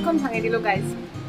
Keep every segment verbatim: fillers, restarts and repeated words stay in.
প্লেটখন ভাঙি দিলো গাইজ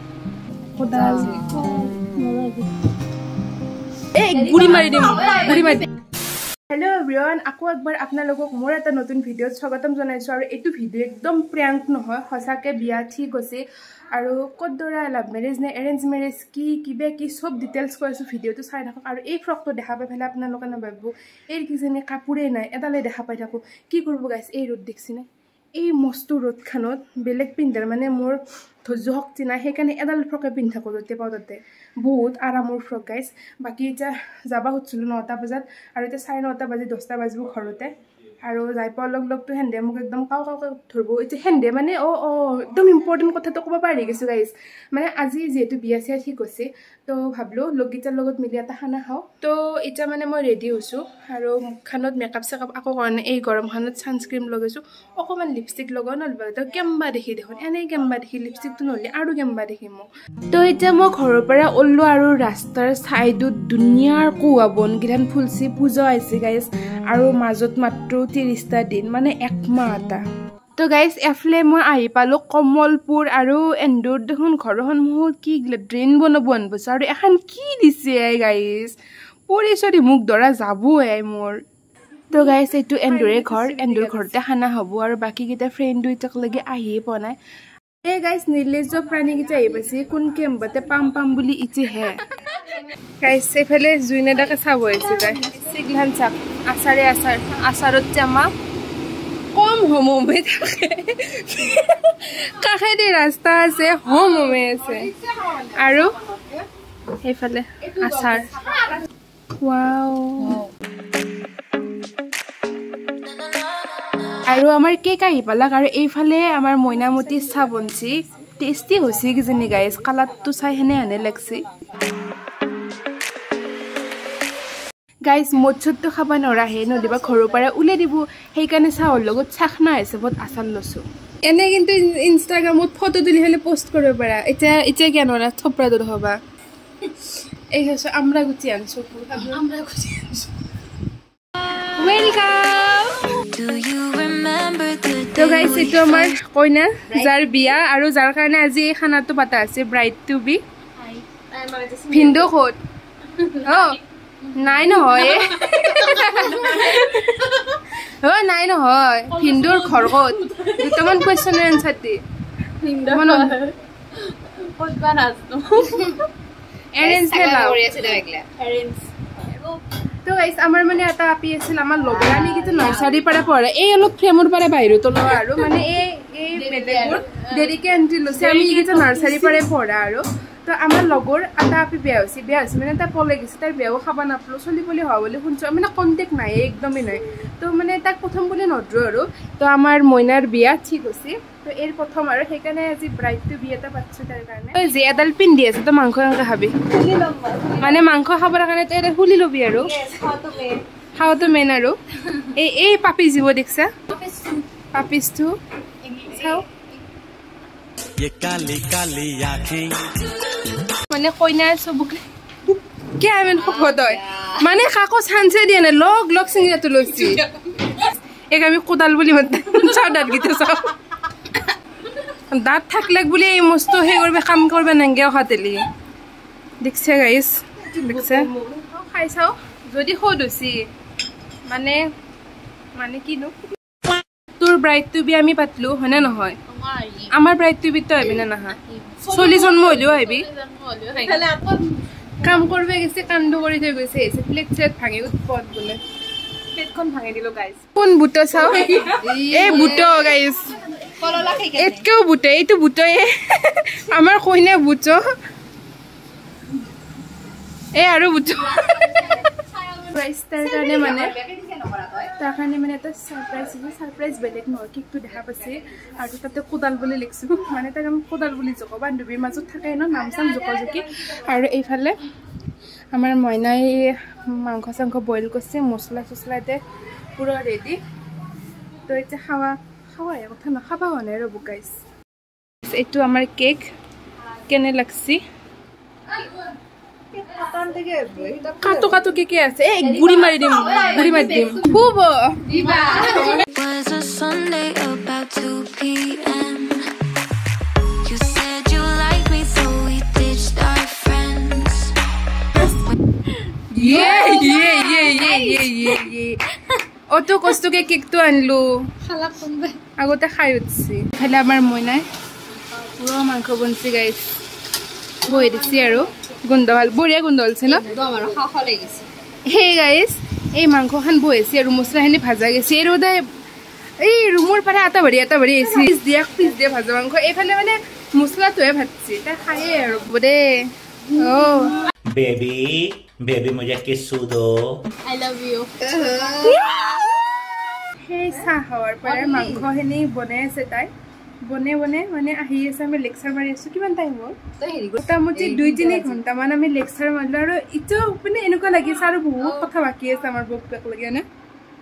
এই গুড়ি মাৰি দিম গুড়ি মাৰি দিম হেল্ল' এভৰিৱান আকৌ একবাৰ আপোনালোকক মোৰ এটা নতুন ভিডিঅ'ত স্বাগতম জনাইছোঁ আৰু এইটো ভিডিঅ' একদম প্ৰেংক নহয় সঁচাকৈ বিয়া ঠিক হৈছে আৰু ক'ত দৰা লাভ মেৰেজ নে এৰেঞ্জ মেৰেজ কি কিবা কি চব ডিটেইলছ কৈ আছোঁ ভিডিঅ'টো চাই থাকক আৰু এই ফ্ৰকটো দেখা পাই পেলাই আপোনালোকে নাভাবিব এই কিজানি কাপোৰেই নাই এডালে দেখা পাই থাকোঁ কি কৰিব গাইছ এই ৰ'দ দেখিছেনে এই মস্ত ৰ'দখনত বেলেগ পিন্ধাৰ মানে মোৰ ধৈৰ্য শক্তি নাই সেইকাৰণে এডাল ফ্ৰকে পিন্ধি থাকোঁ য'তে পাওঁ তাতে বহুত আৰামৰ ফ্ৰক গাইছ বাকী এতিয়া যাব খুজিছিলোঁ নটা বজাত আৰু এতিয়া চাৰে নটা বাজি দহটা বাজিব ঘৰতে আৰু যাই পোৱাৰ লগ লগটো সেন্দে মোক একদম কাও কাওকৈ ধৰিব এতিয়া সেন্দে মানে অঁ অঁ একদম ইম্পৰ্টেণ্ট কথাটো ক'ব পাৰি গৈছোঁ গাইছ মানে আজি যিহেতু বিয়া চিয়া ঠিক হৈছে তো ভাবিলোঁ লগকেইটাৰ লগত মিলি এটা খানা খাওঁ তো এতিয়া মানে মই ৰেডি হৈছোঁ আৰু মুখখনত মেকআপ চেকআপ আকৌ কাৰণে এই গৰমখনত ছানস্ক্ৰীম লগাইছোঁ অকণমান লিপষ্টিক লগাওঁ নলবা তো কেম্বা দেখি দেখোন এনেই কেম্বা দেখি লিপষ্টিকটো নহ'লে আৰু কেম্বা দেখি মোক তো এতিয়া মই ঘৰৰ পৰা ওলো আৰু ৰাস্তাৰ ছাইডত ধুনীয়াৰ কোৱা বনকেইটান ফুলছি পূজা আহিছে গাইছ আৰু মাজত মাত্ৰ ত্ৰিছটা দিন মানে একমাহ এটা তো গাইছ এফালে মই আহি পালোঁ কমলপুৰ আৰু এন্দুৰ দেখোন ঘৰৰ সন্মুখত কি ড্ৰেইন বনাব আনিবছে আৰু এখন কি দিছে গাইছ পৰিচয় মোক দৰা যাবই মোৰ তো গাইছ এইটো এন্দুৰে ঘৰ এন্দুৰ ঘৰতে খানা হ'ব আৰু বাকীকেইটা ফ্ৰেণ্ডো এতিয়ালৈকে আহিয়ে পোৱা নাই এই গাইছ নিৰ্লজ্জ প্ৰাণীকেইটা আহি পাইছে কোন কেম্বতে পাম পাম বুলি ইতিহে গাইছ এইফালে জুইনেদাকে চাব আহিছে গাই চিগলান চাক আচাৰে আচাৰ আচাৰত জামা কম হোমে থাকে কাষেদি ৰাস্তা আছে হোম হোমে আছে আৰু সেইফালে আচাৰ ৱাও আৰু আমাৰ কেক আহি পালাক আৰু এইফালে আমাৰ মইনামতী চাহ বনছি টেষ্টি হৈছে কিজানি গাইছ কালাৰটো চাই সেনে হেনে লাগছি গাইছ মদচুতটো খাব নৰাহে নদিবা ঘৰৰ পৰা ওলাই দিব সেইকাৰণে চাহৰ লগত চাখনা হিচাপত আচাৰ লৈছোঁ এনে কিন্তু ইনষ্টাগ্ৰামত ফটো তুলি হ'লে পোষ্ট কৰিব পাৰা এতিয়া এতিয়া কিয় নৰা থপৰা দূৰ হ'বা এই হৈছে আমরা গুচি আনছো আমরা গুচি আনছো ওয়েলকাম তো গাইছ এইটো আমাৰ কইনা যাৰ বিয়া আৰু যাৰ কাৰণে আজি এই খানাটো পাতা আছে ব্ৰাইড টু বি ভিন্দো ক'ত অঁ নাই নহয় অ নাই নহয় ভিন্দোৰ ঘৰ ক'ত দুটামান কুৱেশ্যনৰ এনচাৰ দি ক'তবা নাজনো এৰেঞ্জ হেলা কৰি আছে দেখিলা এৰেঞ্জ তো গাইছ আমাৰ মানে এটা আপি আছিল আমাৰ লগৰ আমি কিন্তু নাৰ্চাৰী পৰা পঢ়ে এই অলপ ফ্ৰেমৰ পৰা বাহিৰত ওলোৱা আৰু মানে এই এই বেলেগবোৰ দেৰিকে এণ্ট্ৰি লৈছে আমি কিন্তু নাৰ্চাৰী পৰা পঢ়া আৰু তো আমাৰ লগৰ এটা আপি বেয়া হৈছে বেয়া হৈছে মানে তাই পলাই গৈছে তাইৰ বেয়াও খাব নাপালোঁ চলি পলি হোৱা বুলি শুনিছোঁ মানে কণ্টেক্ট নাই একদমেই নাই তো মানে তাক প্ৰথম বুলি নধৰোঁ আৰু তো আমাৰ মইনাৰ বিয়া ঠিক হৈছে তো এই প্ৰথম আৰু সেইকাৰণে আজি ব্ৰাইডটো বিয়া এটা পাতিছোঁ তাৰ কাৰণে তই যে এডাল পিন্ধি আছে তই মাংস এনেকৈ খাবি মানে মাংস খাবৰ কাৰণে তই এটা খুলি ল'বি আৰু খাওঁতো মেইন আৰু এই এই পাপি জীৱ দেখিছা পাপিছটো চাওঁ মানে কইনাৰ চবক কিয় ইমান শকত হয় মানে কাকো চান্সে দিয়া নাই লগ লগ চিঙিৰাটো লৈছি এক আমি কোদাল বুলি মাতে চাওঁ দাঁতকেইটা চাওঁ দাঁত থাকলে বুলি এই মস্ত সেই কৰিব কাম কৰিব নাংগে অহাতেলি দেখছে গাইছ দেখছে খাই চাওঁ যদি সদ হৈছি মানে মানে কিনো তোৰ ব্ৰাইডটো বি আমি পাতলো হয়নে নহয় আমাৰ ব্ৰাইডটো বি তই আহিবি নে নাহা চল্লিছ জন্ম হ'লেও আহিবি কাম কৰিব গৈছে কান্দো কৰি থৈ গৈছে প্লেট চেট ভাঙি উৎপদ বোলে প্লেটখন ভাঙি দিলো গাইছ কোন বুট চাওঁ এই বুট গাইছ এতকেও বুট এইটো বুটয়ে আমাৰ কইনা বুট এই আৰু বুট তাৰ কাৰণে মানে তাৰ কাৰণে মানে এটা ছাৰপ্ৰাইজ হৈছে ছাৰপ্ৰাইজ বেলেগ নহয় কেকটো দেখা পাইছে আৰু তাতে কোদাল বুলি লিখিছোঁ মানে তাক আমি কোদাল বুলি জোকো বান্ধৱীৰ মাজত থাকে ন নাম চাম জোকা জোকি আৰু এইফালে আমাৰ মইনাই মাংস চাংস বইল কৰিছে মছলা চছলাতে পূৰা ৰেডি তো এতিয়া খাৱা খাৱা কথা নাখাবা হোৱা নাই ৰ'ব গাইছ এইটো আমাৰ কেক কেনে লাগছি কাটো কাটো কে কে আছে এই গুড়ি মাৰি দিম গুড়ি মাৰি দিম খুব দিবা was a Sunday about two p m You said অত কষ্টকে কেকটো আনলো আগতে খাই উঠছি খালি আমাৰ মইনাই পুরো মাংস বনছি গাইস বই দিছি আৰু গন্ধ ভাল বঢ়িয়া গন্ধ হলছে ন হে গাইস এই মাংসখান বইছি আৰু মছলাখিনি ভাজা গেছি আৰু দে এই ৰুমৰ পৰা আটা ভৰি আটা ভৰি আহিছি পিছ দিয়া পিছ দিয়া ভাজা মাংস এইফালে মানে মছলাটোহে ভাজছি তাই খায়ে আৰু দে অ বেবি বেবি মুঝে কিসু দো I love you সেই চাহ খাৱাৰ পৰা মাংসখিনি বনাই আছে তাই বনে বনে মানে আহি আছে আমি লেকচাৰ মাৰি আছো কিমান টাইম হ'ল মোটামুটি দুই তিনি ঘণ্টামান আমি লেকচাৰ মাৰিলো আৰু ইটো মানে এনেকুৱা লাগিছে আৰু বহুত কথা বাকী আছে আমাৰ বুক বেক লাগে না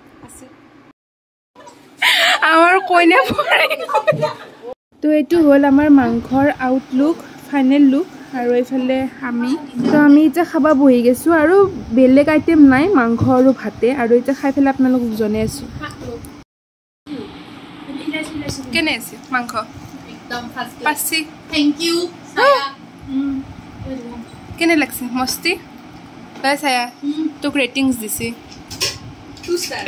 আমাৰ কইনা তো এইটো হ'ল আমাৰ মাংসৰ আউটলুক ফাইনেল লুক আৰু এইফালে আমি তো আমি এতিয়া খাব বহি গৈছো আৰু বেলেগ আইটেম নাই মাংস আৰু ভাতে আৰু এতিয়া খাই পেলাই আপোনালোকক জনাই আছো কেনে আছে মাংস একদম ফার্স্ট পাছি থ্যাংক ইউ সায়া কেনে লাগছে মস্তি তাই সায়া তোক ৰেটিংস দিছি টু স্টার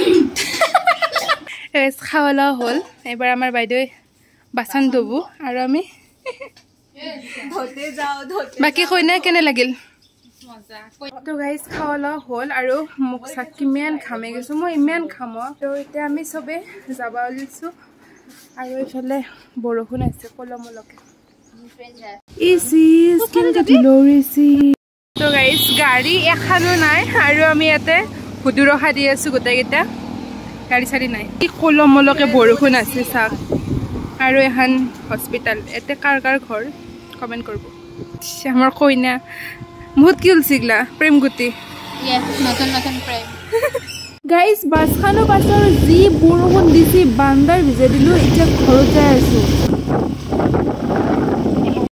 এস খাওয়ালা হল এবাৰ আমাৰ বাইদেউ বাচন ধুব আৰু আমি ধোতে যাও ধোতে বাকি কইনা কেনে লাগিল মজা তো গাইস খাওয়ালা হল আৰু মোক চাক কিমান খামে গৈছো মই ইমান খাম তো এতিয়া আমি সবে যাবা ওলিছো আৰু এইফালে বৰষুণ আছে কলমলকে ইস কেনেকা দিলৰিছি তো গাইস গাড়ী এখানো নাই আৰু আমি ইয়াতে হুদু ৰখা দি আছো গোটেইকেইটা গাড়ী চাৰি নাই কি কলমলকে বৰষুণ আছে চাক আৰু এখন হস্পিটাল এতে কাৰ কাৰ ঘৰ কমেন্ট কৰিব আমাৰ কইনা বহুত কি উলছিগলা প্ৰেম গুটি ইয়েস নতুন নতুন প্রেম গাইস বাছখানো পাছৰ যি বৰষুণ দিছি বান্দাৰ ভিজে দিলো এতিয়া ঘৰত যাই আছো